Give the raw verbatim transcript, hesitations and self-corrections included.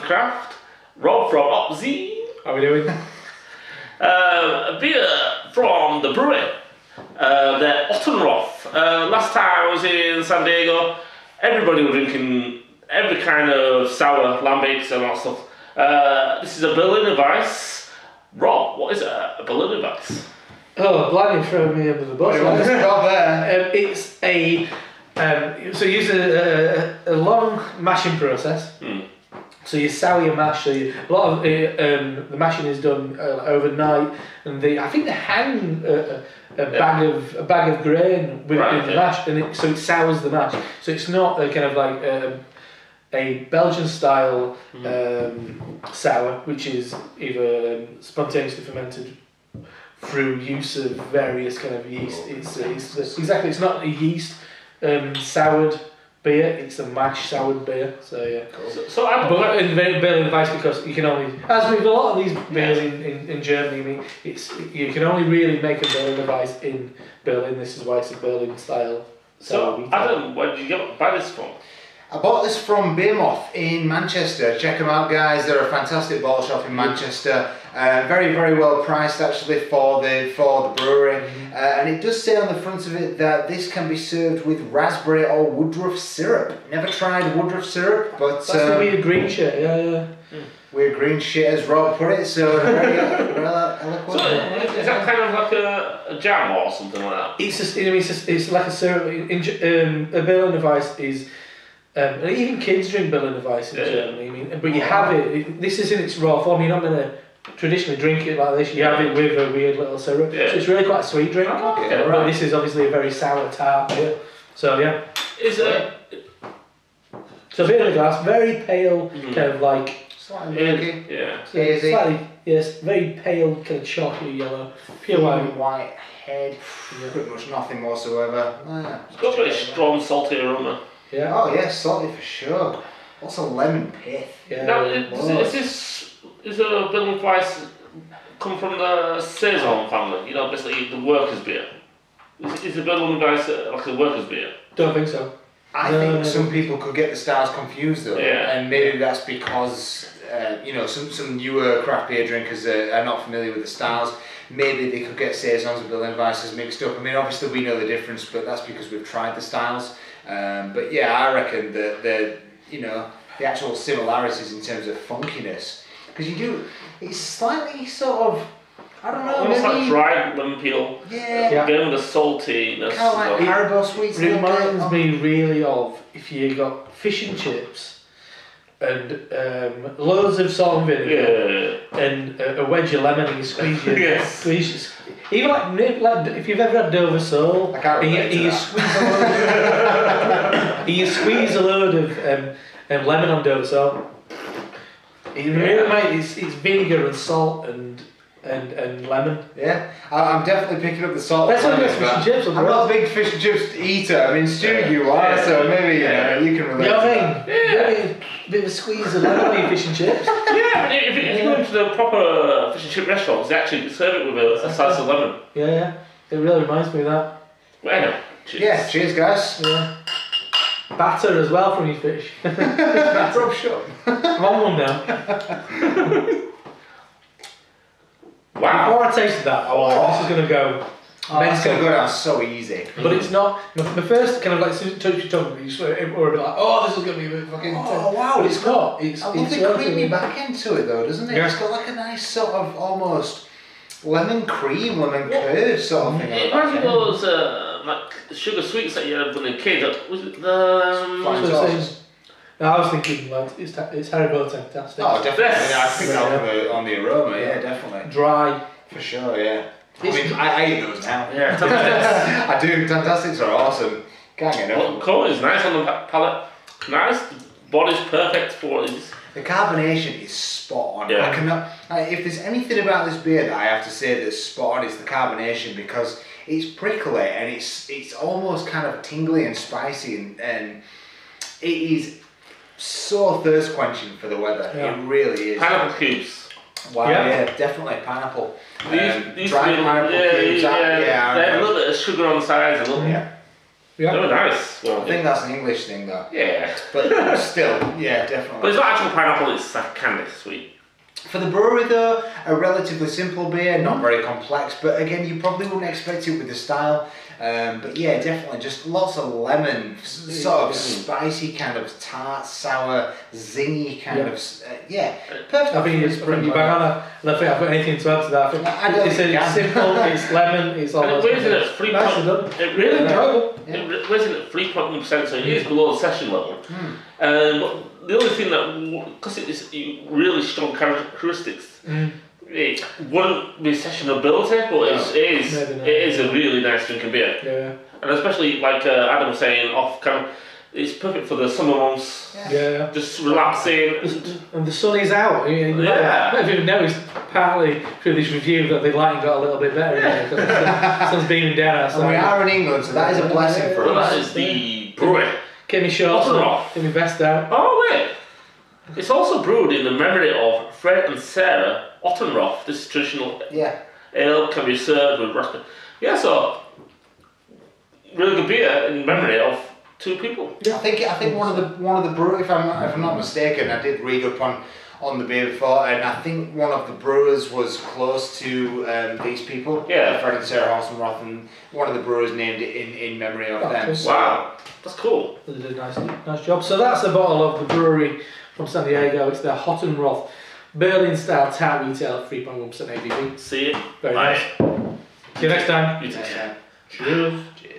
Craft, Rob from Opzy. How are we doing? Uh, a beer from the Bruery, uh, the Hottenroth. Uh, last time I was in San Diego, everybody was drinking every kind of sour, lambics and all that stuff. Uh, this is a Berliner Weisse. Rob, what is a, a Berliner Weisse? Oh, blimey, throw me under the bus. What have you got there? Um, it's a um, so you use a, a, a long mashing process. Mm. So you sour your mash. So you, a lot of uh, um, the mashing is done uh, overnight, and they I think they hang a, a, a yeah. bag of a bag of grain with right, in the yeah. mash, and it, so it sours the mash. So it's not a kind of like um, a Belgian style mm. um, sour, which is either um, spontaneously fermented through use of various kind of yeast. It's, it's, it's exactly. It's not a yeast um, soured beer. It's a mash soured beer. So yeah. Cool. So, so I but in Berliner Weisse, because you can only, as with a lot of these beers in, in, in Germany, I mean, it's you can only really make a Berliner Weisse in Berlin. This is why it's a Berlin style. So Adam, where did you get buy this from? I bought this from Beermoth in Manchester. Check them out, guys. They're a fantastic bottle shop in Manchester. Uh, very, very well priced actually for the for the brewery. Mm-hmm. uh, and it does say on the front of it that this can be served with raspberry or woodruff syrup. Never tried woodruff syrup, but that's um, the weird green shit. Yeah, yeah. Mm. Weird green shit, as Rob put it. So very eloquent. So is that kind of like a, a jam or something like that? It's just, I mean, it's, just, it's like a syrup. In, um, a Berliner Weisse is. Um, and even kids drink Berliner Weisse in yeah. Germany. I mean, but you have it, it. This is in its raw form. You're not going to traditionally drink it like this. You have it with a weird little syrup. Yeah. So it's really quite a sweet drink. Oh, okay. But right. This is obviously a very sour tart beer. So yeah. Is it? So beer in a glass, very pale, mm-hmm. kind of like slightly milky. Yeah. So Hazy. Slightly, yes, very pale, kind of chalky yellow, pure white. White head. Yeah. Pretty much nothing whatsoever. Ah, it's got a very strong, salty aroma. Yeah. Oh yeah, salty for sure. Also lemon pith. Yeah. Now, is, is this is a Berliner Weisse come from the Saison family? You know, basically the workers' beer. Is, is the Berliner Weisse like a workers' beer? Don't think so. I no, think no, no. some people could get the styles confused though, yeah. and maybe that's because uh, you know some some newer craft beer drinkers are, are not familiar with the styles. Maybe they could get Saisons and Berliner Weisses mixed up. I mean, obviously we know the difference, but that's because we've tried the styles. Um, but yeah, I reckon that the you know the actual similarities in terms of funkiness, because you do it's slightly sort of I don't know almost maybe, like dried lemon peel. Yeah, yeah. Going with the saltiness. Kind of like Haribo sweets. It reminds me really of if you got fish and chips and um, loads of salt and vinegar yeah. and a, a wedge of lemon and you squeeze your yes. squeeze. Even like, like if you've ever had Dover sole, I can't and you, relate to and you that. squeeze a load, and you squeeze a load of um, um, lemon on Dover sole. It really might. It's, it's vinegar and salt and and and lemon. Yeah, I, I'm definitely picking up the salt. That's lemon, what fish and chips. I'm not a big fish and chips eater. I mean, Stu, yeah. you are, yeah. so maybe yeah. you know you can relate. You know what I to mean? Yeah. You know, a bit of a squeeze of lemon on your fish and chips. Yeah, I mean, if, if you go into the proper fish and chip restaurants, they actually serve it with a, a slice of lemon. Yeah, yeah. It really reminds me of that. Well, anyway, cheers. Yeah, cheers, guys. Yeah. Batter as well from your fish. Rob, shut. I'm on one now. Wow. Before I tasted that, I was like, this is going to go. Oh, it's going to go down so easy. But it's not. The first kind of like touch your tongue, you swear, or a bit like, oh, this is going to be a bit fucking intense. Oh wow, But it's not. It's, I love it's the creamy relatively- back into it though, doesn't it? Yeah. It's got like a nice sort of almost lemon cream, lemon curd sort of thing. It reminds me of those uh, like sugar sweets that you had when you were a kid. Was it the um, Flying So it's- saucers. No, I was thinking like it's ta- it's Haribo fantastic. Oh, definitely. Yes. Yeah, I picked that up on the, on the aroma. Yeah, definitely. Dry. For sure. Yeah. I It's- mean, I, I eat those now. Yeah, fantastic. I do. Fantastics are awesome. Can't get Well, enough. colour is nice on the pa- palate. Nice. The body's perfect for what it is. The carbonation is spot on. Yeah. I cannot. Like, if there's anything about this beer that I have to say that's spot on, it's the carbonation because it's prickly and it's it's almost kind of tingly and spicy and, and it is so thirst quenching for the weather. Yeah. It really is. Pineapple cubes. Wow. Yeah. Yeah, definitely pineapple. These, Um, these dried little- pineapple yeah, cubes. Yeah, that- yeah, I they have a know. little bit of sugar on the sides. A little. Yeah. Yeah. They were nice. Well, I think that's an English thing, though. yeah. But still, yeah, definitely. But it's not actual pineapple, it's like candy sweet. For the brewery, though, a relatively simple beer, not very complex, but again, you probably wouldn't expect it with the style. Um, but yeah, definitely, just lots of lemon, s- sort of spicy, kind of tart, sour, zingy kind Yeah. of, uh, yeah, perfect. I think it's pretty bang on. I don't think I've got anything to add to that. I think I don't it's, think it's you can. simple, it's lemon, it's all And it those weighs in things. at three Nicely point, done. it really enjoyable. It re- weighs in at three point one percent, so it is below the session level. Mm. Um, but the only thing that, because it is really strong characteristics, Mm. it wouldn't be sessionability, but it's, it is Maybe not. it is a really nice drinking beer. Yeah, And especially like uh, Adam was saying, off kind of, it's perfect for the summer months. Yeah. yeah. yeah. Just relaxing. And the sun is out. You, you Yeah. might have even noticed partly through this review that the lighting got a little bit better yeah. because the sun's beaming down outside. And we are in England, so that is a blessing for Well, us. that is the Bruery. Get me shorts Bottom on, off. get me vest down. Oh wait, it's also brewed in the memory of Fred and Sarah Hottenroth. This traditional Yeah. ale can be served with raspberry. Yeah, so really good beer in memory of two people. I think I think one of the one of the brew if I'm if I'm not mistaken, I did read up on on the beer before, and I think one of the brewers was close to um, these people. Yeah. Fred and Sarah Hottenroth, and one of the brewers named it in, in memory of Oh, them. cool. So, Wow, that's cool. They did a nice, nice job. So that's a bottle of the Bruery from San Diego. It's their Hottenroth Berlin style tart retail, three point one percent A B V. See you. Very Bye. nice. See you next time. You take yeah. care. Cheers. Cheers.